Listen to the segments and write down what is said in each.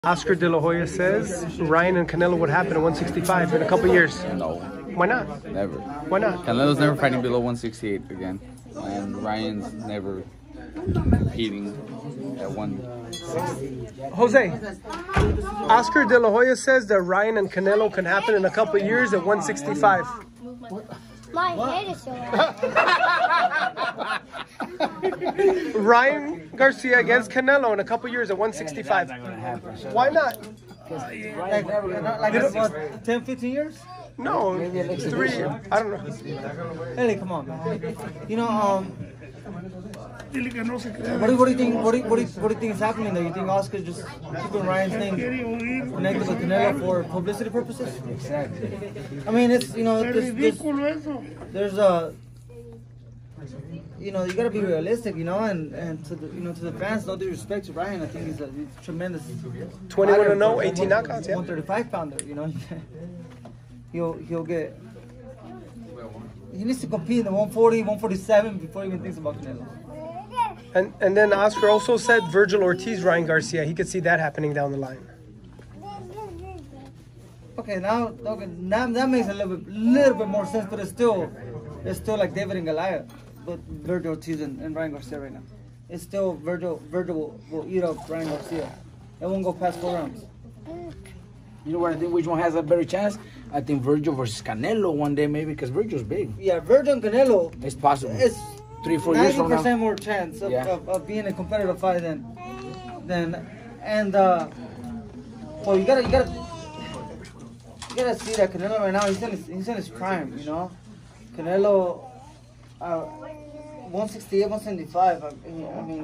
Oscar De La Hoya says Ryan and Canelo would happen at 165 in a couple years. No. Why not? Never. Why not? Canelo's never fighting below 168 again. And Ryan's never competing at 160. Jose, Oscar De La Hoya says that Ryan and Canelo can happen in a couple years at 165. My head is so Ryan Garcia against Canelo in a couple years at 165. Why not? Like about 10, 15 years? No, 3. I don't know. Hey, come on, man. You know, what do you think? What do you think is happening there? You think Oscar's just keeping Ryan's name connected with Canelo for publicity purposes? Exactly. I mean, it's there's a you gotta be realistic, and to the fans, no disrespect to Ryan, I think he's a tremendous 21-0, 18 knockouts, yeah. 135 pounder, he needs to compete in the 140, 147 before he even thinks about Canelo. And then Oscar also said Virgil Ortiz, Ryan Garcia. He could see that happening down the line. Okay, now that makes a little bit more sense, but it's still like David and Goliath, but Virgil Ortiz and Ryan Garcia right now. It's still Virgil will eat up Ryan Garcia. It won't go past 4 rounds. You know what I think? Which one has a better chance? I think Virgil versus Canelo one day, maybe, because Virgil's big. Yeah, Virgil and Canelo. It's possible. It's 3-4 years from now. 90% more chance of being a competitive fight than well, you gotta see that Canelo right now he's in his prime, Canelo 168, 175. I mean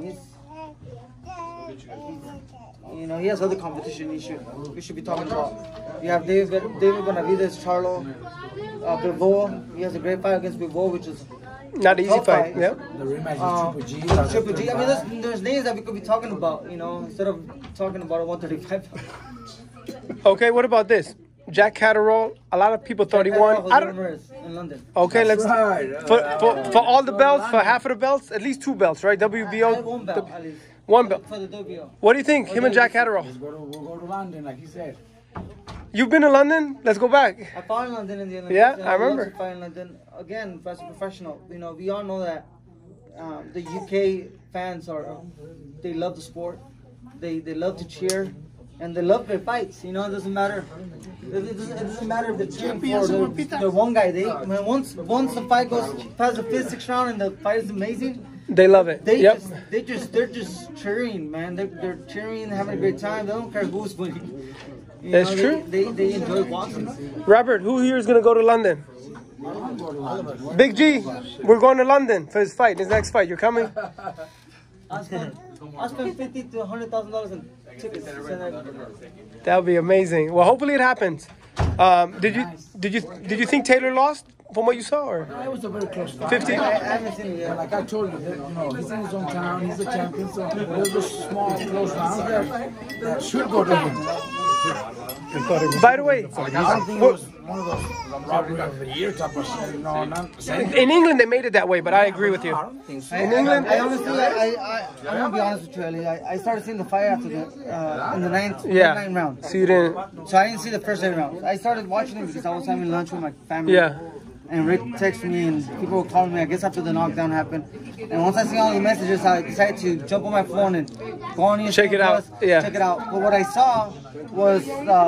he has other competition we should be talking about. You have David Benavidez, Charlo, Bivol. He has a great fight against Bivol, which is not an easy fight. Yeah. The rematch with Triple G. I mean, there's names that we could be talking about, instead of talking about a 135. Okay, what about this? Jack Catterall. A lot of people thought he won. I don't in London. Okay, let's for all the belts, for half of the belts, at least 2 belts, right? WBO. I had 1 belt at least. 1 belt. For the WBO. What do you think? Him and Jack Catterall. We'll go to London, like he said. You've been to London? Let's go back. I fought in London in the Olympics. Yeah, I remember. I fought in London again as a professional. We all know that the UK fans they love the sport. They love to cheer, and they love their fights. It doesn't matter. It doesn't matter if they're cheering for the one guy. Once the fight goes past the 5th, 6th round and the fight is amazing. They love it. They're just cheering, man. They're cheering, having a great time. They don't care who's winning. That's true. They enjoy watching. Robert, who here is going to go to London? Big G, we're going to London for his fight, his next fight. You're coming? I spent $50,000 to $100,000 in tickets. That would be amazing. Well, hopefully it happens. Did you think Taylor lost from what you saw, or It was a very close fight. 50? I haven't seen it yet. Like I told you, he's in his own town, he's a champion, so there's those small, close rounds that should go to him. By the way, I don't think it was one of those robbery of the year type of shit. No, not saying. in England they made it that way, but I agree with you. I don't think so. In England, I honestly, I'm gonna be honest with you, Ali. I started seeing the fight after in the 9th round. So you didn't. So I didn't see the first 8 rounds. I started watching it because I was having lunch with my family. Yeah. And Rick texted me and people were calling me, I guess after the knockdown happened. And once I see all the messages, I decided to jump on my phone and go on ESNEWS. Check it out. Yeah. Check it out. But what I saw was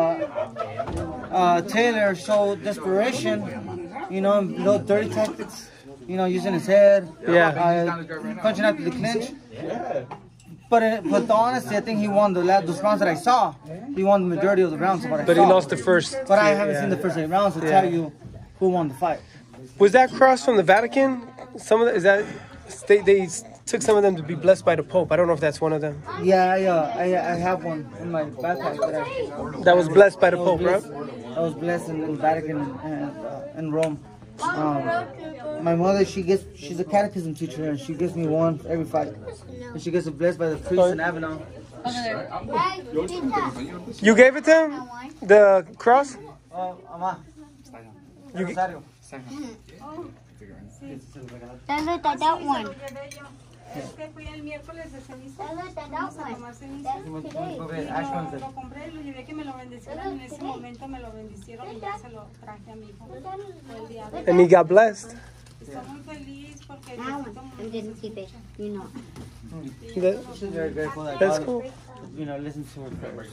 Taylor show desperation, dirty tactics, using his head, punching after the clinch. But honestly, I think he won those rounds that I saw. He won the majority of the rounds of what I saw. But he lost the first. But I haven't seen the first 8 rounds to tell you who won the fight. Was that cross from the Vatican? Some of the, is that they took some of them to be blessed by the Pope. I don't know if that's one of them. Yeah, I have one in my backpack that was blessed by the Pope, right? I was blessed in the Vatican and Rome. My mother, she's a catechism teacher, and she gives me one every fight. And she gets it blessed by the priest in Avalon. You gave it to him? The cross? Ama. Then look at that one. que fui el miércoles de ceniza. Fuimos a tomar ceniza. Lo compré, lo llevé que me lo bendecieron. En ese momento me lo bendicieron y ya se lo traje a mi hijo. El día de hoy. And he got blessed. Estoy muy feliz porque She's very grateful that That's God, cool. you know, listens to her prayers.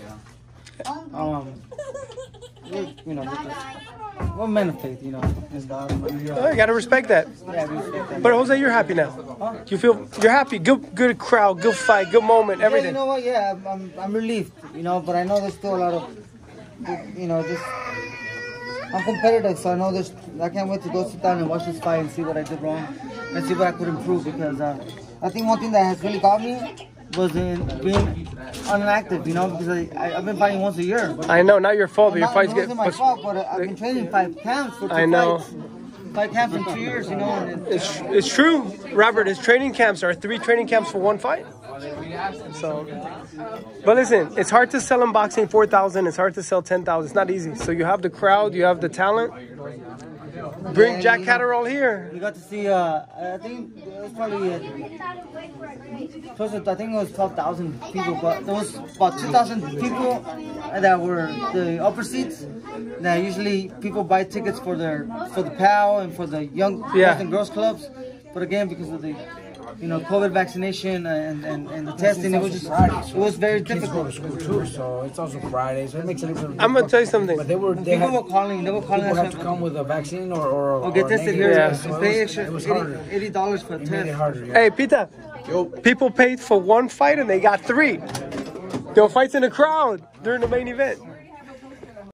You know, we're men of faith, you know, in God. Oh, you gotta respect that. Yeah, we respect that. But Jose, you're happy now. You feel you're happy. Good crowd, good fight, good moment, Yeah, you everything. know what? Yeah, I'm relieved, you know, but I know there's still a lot of, you know, just I'm competitive, so I know I can't wait to go sit down and watch this fight and see what I did wrong and see what I could improve, because I think one thing that has really got me was in being inactive, you know, because I've been fighting once a year. I know, not your fault, but your fights It get. wasn't my fault, but I've been training 5 camps for 2 I know. fights. 5 camps in 2 years, you know. And It's true, Robert. His training camps are 3 training camps for 1 fight. So, but listen, it's hard to sell in boxing 4,000. It's hard to sell 10,000. It's not easy. So you have the crowd, you have the talent. Bring Jack Catterall here. we got to see, I think it was probably, I think it was 12,000 people, but there was about 2,000 people that were the upper seats. Now usually people buy tickets for the PAL and for the young boys and girls clubs, but again, because of the COVID vaccination and the testing, it was very difficult. Too, so it's also Friday, so it makes a difference. I'm gonna tell you something. But they were calling people us have to come with a vaccine or get tested here. Yeah. So pay extra it was harder. $80 for a It made it test. harder. Yeah. Hey, Pita. People paid for 1 fight and they got 3. There were fights in the crowd during the main event.